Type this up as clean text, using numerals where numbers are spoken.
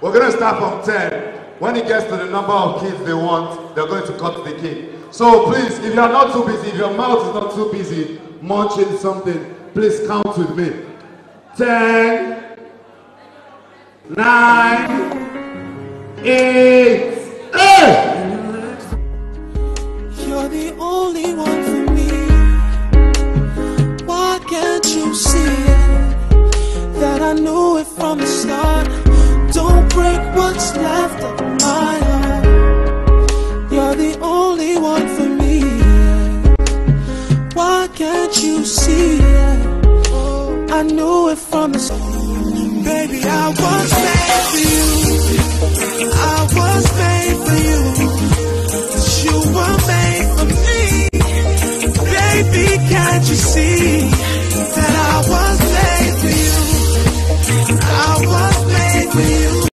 We're going to start from 10. When it gets to the number of kids they want, they're going to cut the cake. So please, if you're not too busy, if your mouth is not too busy munching something, please count with me. 10, 9, 8,